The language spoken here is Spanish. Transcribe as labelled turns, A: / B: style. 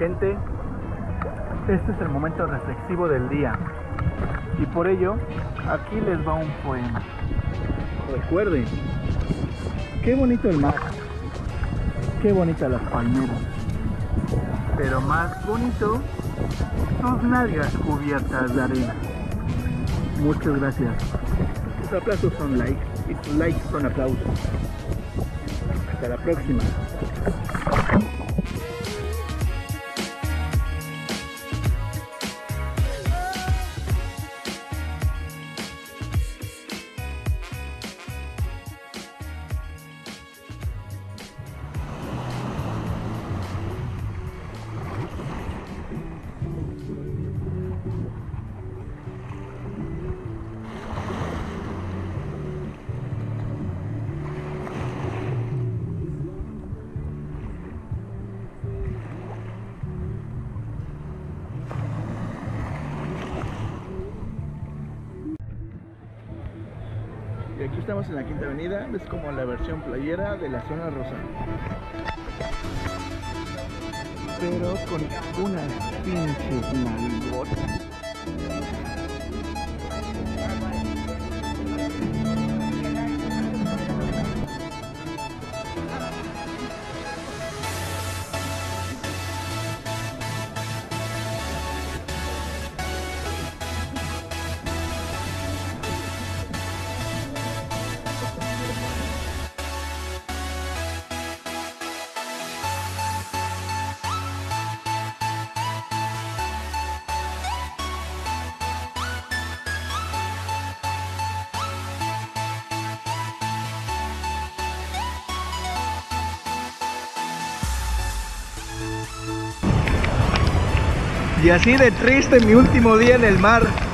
A: Gente, este es el momento reflexivo del día y por ello aquí les va un poema. Recuerden, qué bonito el mar, qué bonitas las palmeras, pero más bonito sus nalgas cubiertas de arena. Muchas gracias. Sus aplausos son likes y sus likes son aplausos. Hasta la próxima. Y aquí estamos en la Quinta Avenida, es como la versión playera de la zona rosa, pero con unas pinches nalgotas. Y así de triste mi último día en el mar.